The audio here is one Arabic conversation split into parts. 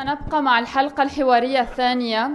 سنبقى مع الحلقة الحوارية الثانية،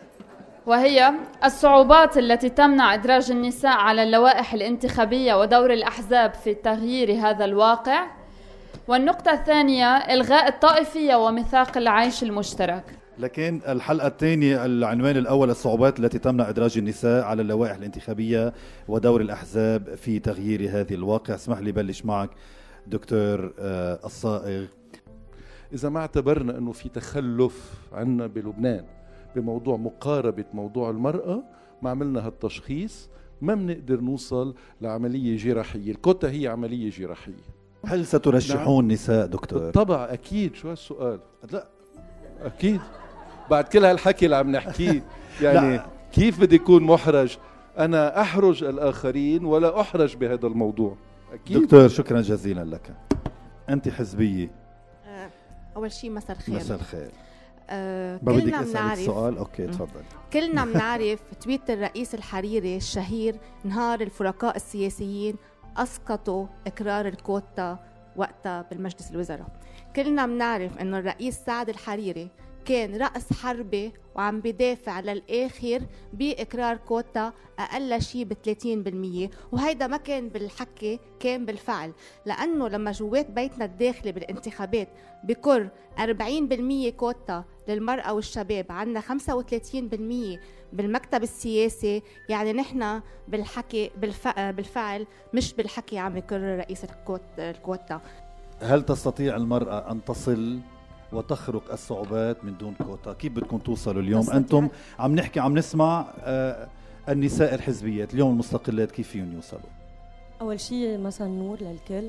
وهي الصعوبات التي تمنع إدراج النساء على اللوائح الانتخابية ودور الأحزاب في تغيير هذا الواقع. والنقطة الثانية إلغاء الطائفية وميثاق العيش المشترك. لكن الحلقة الثانية العنوان الأول الصعوبات التي تمنع إدراج النساء على اللوائح الانتخابية ودور الأحزاب في تغيير هذه الواقع. اسمح لي بلش معك دكتور الصائغ. إذا ما اعتبرنا أنه في تخلف عنا بلبنان بموضوع مقاربة موضوع المرأة، ما عملنا هالتشخيص، ما بنقدر نوصل لعملية جراحية. الكوتا هي عملية جراحية. هل سترشحون نساء دكتور؟ بالطبع أكيد. شو هالسؤال؟ لا أكيد بعد كل هالحكي اللي عم نحكيه يعني لا. كيف بدي يكون محرج؟ أنا أحرج الآخرين ولا أحرج بهذا الموضوع. أكيد. دكتور شكرا جزيلا لك. أنت حزبية. أول شيء مساء الخير. مساء الخير. كلنا بنعرف سؤال. أوكي تفضل. كلنا بنعرف تويت الرئيس الحريري الشهير نهار الفرقاء السياسيين أسقطوا إقرار الكوتا وقتها بالمجلس الوزراء. كلنا بنعرف إنه الرئيس سعد الحريري كان رأس حربي وعم بدافع للآخر بإقرار كوتا أقل شيء ب30%، وهيدا ما كان بالحكي، كان بالفعل. لأنه لما جوات بيتنا الداخلي بالانتخابات بكر 40% كوتا للمرأة والشباب، عنا 35% بالمكتب السياسي، يعني نحن بالحكي بالفعل مش بالحكي عم يقرر رئيس الكوتا. هل تستطيع المرأة أن تصل وتخرق الصعوبات من دون كوتا؟ كيف بدكم توصلوا اليوم؟ أنتم عم نحكي عم نسمع النساء الحزبيات اليوم المستقلات كيف فيهم يوصلوا؟ أول شيء مثلا نور للكل،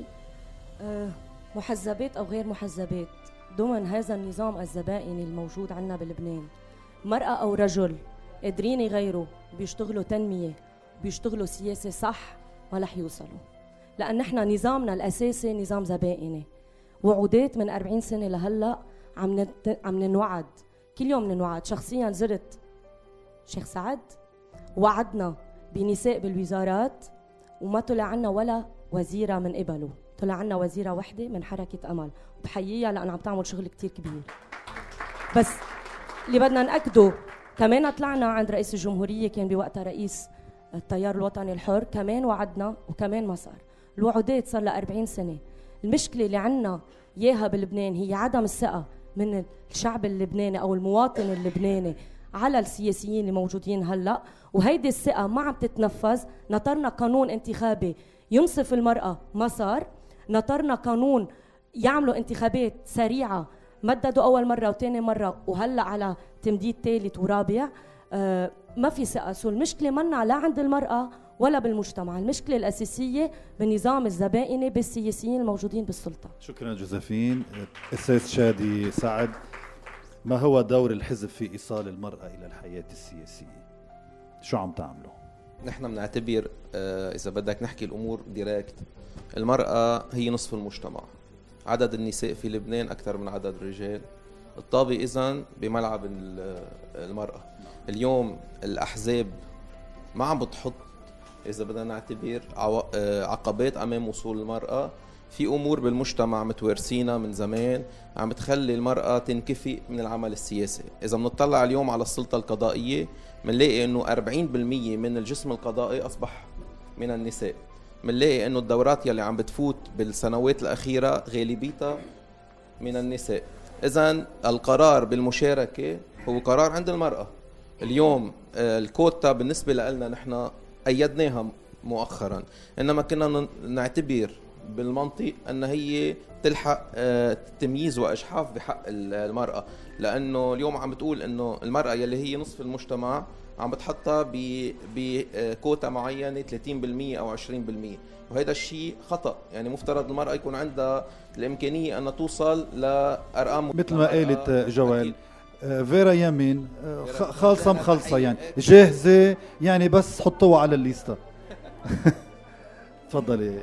محزبات أو غير محزبات، ضمن هذا النظام الزبائني الموجود عنا بلبنان، مرأة أو رجل قادرين يغيروا، بيشتغلوا تنمية، بيشتغلوا سياسة صح، ما رح يوصلوا. لأن نحن نظامنا الأساسي نظام زبائني، وعودات من 40 سنة لهلأ عم ننوعد، كل يوم ننوعد. شخصيا زرت شيخ سعد، وعدنا بنساء بالوزارات وما طلع عنا ولا وزيرة من قبله، طلع عنا وزيرة وحدة من حركة أمل، وبحييها لأنها عم تعمل شغل كتير كبير. بس اللي بدنا نأكده كمان، طلعنا عند رئيس الجمهورية كان بوقتها رئيس التيار الوطني الحر، كمان وعدنا وكمان ما صار. الوعودات صار لها 40 سنة. المشكلة اللي عنا إياها بلبنان هي عدم الثقة من الشعب اللبناني أو المواطن اللبناني على السياسيين اللي موجودين هلأ، وهيدي الثقة ما عم تتنفذ. نطرنا قانون انتخابي ينصف المرأة، ما صار. نطرنا قانون يعملوا انتخابات سريعة، مددوا أول مرة وثاني مرة، وهلأ على تمديد ثالث ورابع. ما في ثقة. سو المشكلة منا لا عند المرأة ولا بالمجتمع، المشكلة الأساسية بالنظام الزبائني بالسياسيين الموجودين بالسلطة. شكرا جوزيفين. أستاذ شادي سعد، ما هو دور الحزب في إيصال المرأة إلى الحياة السياسية؟ شو عم تعملوا؟ نحن بنعتبر إذا بدك نحكي الأمور ديريكت، المرأة هي نصف المجتمع. عدد النساء في لبنان أكثر من عدد الرجال. الطابة إذن بملعب المرأة. اليوم الأحزاب ما عم بتحط، إذا بدنا نعتبر، عقبات أمام وصول المرأة. في أمور بالمجتمع متوارثينها من زمان عم بتخلي المرأة تنكفي من العمل السياسي. إذا بنطلع اليوم على السلطة القضائية بنلاقي إنه 40% من الجسم القضائي أصبح من النساء. بنلاقي إنه الدورات يلي عم بتفوت بالسنوات الأخيرة غالبيتها من النساء. إذن القرار بالمشاركة هو قرار عند المرأة. اليوم الكوتا بالنسبة لنا نحن أيدناها مؤخرا، إنما كنا نعتبر بالمنطق أن هي تلحق تمييز وإجحاف بحق المرأة، لأنه اليوم عم بتقول إنه المرأة يلي هي نصف المجتمع عم بتحطها بكوتا معينة 30% أو 20%، وهذا الشيء خطأ. يعني مفترض المرأة يكون عندها الإمكانية أن توصل لأرقام مثل ما قالت جوال فيرا يمين خالصة مخلصة، يعني جاهزة، يعني بس حطوها على الليستة. تفضلي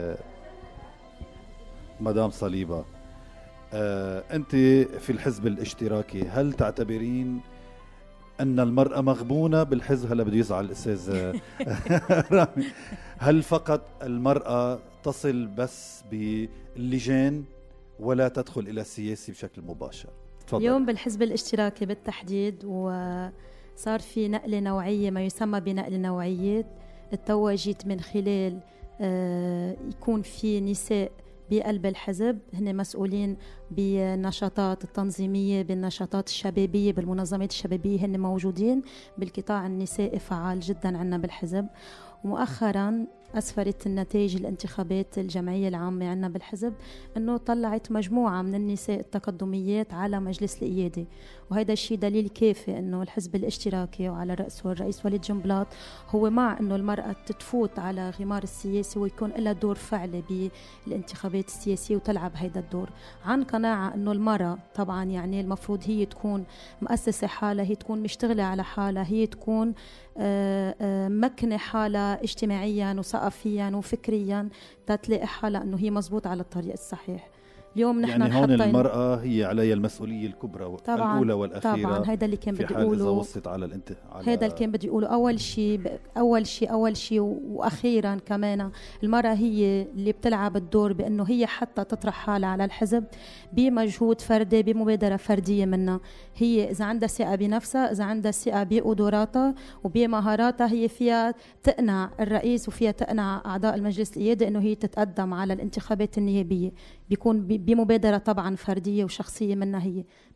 مدام صليبة. أنت في الحزب الاشتراكي، هل تعتبرين أن المرأة مغبونة بالحزب؟ هلا بده يزعل الأستاذ رامي. هل فقط المرأة تصل بس باللجان ولا تدخل إلى السياسي بشكل مباشر؟ تفضل. اليوم بالحزب الاشتراكي بالتحديد وصار في نقلة نوعية، ما يسمى بنقل نوعية، اتوجت من خلال يكون في نساء بقلب الحزب هن مسؤولين بالنشاطات التنظيمية، بالنشاطات الشبابية، بالمنظمات الشبابية، هن موجودين بالقطاع النسائي فعال جدا عنا بالحزب. ومؤخرا أسفرت النتائج الانتخابات الجمعية العامة عنا بالحزب أنه طلعت مجموعة من النساء التقدميات على مجلس القيادة، وهذا الشيء دليل كافي أنه الحزب الاشتراكي وعلى رأسه الرئيس وليد جنبلاط هو مع أنه المرأة تتفوت على غمار السياسي ويكون لها دور فعلي بالانتخابات السياسية وتلعب هذا الدور، عن قناعة أنه المرأة طبعا يعني المفروض هي تكون مؤسسة حالها، هي تكون مشتغلة على حالها، هي تكون مكنة حالها اجتماعيا وثقافيا وفكريا تتلاقي حالها أنه هي مزبوط على الطريق الصحيح. اليوم نحن يعني هون المرأة هي عليها المسؤولية الكبرى الأولى والأخيرة. طبعا هذا اللي كان بدي أقوله، إذا وصلت على هذا اللي كان بدي أقوله. أول شيء وأخيرا كمان المرأة هي اللي بتلعب الدور بأنه هي حتى تطرح حالها على الحزب بمجهود فردي، بمبادرة فردية منها. هي إذا عندها ثقة بنفسها، إذا عندها ثقة بقدراتها وبمهاراتها، هي فيها تقنع الرئيس وفيها تقنع أعضاء المجلس القيادي أنه هي تتقدم على الانتخابات النيابية، بيكون بمبادرة طبعا فردية وشخصية منها هي،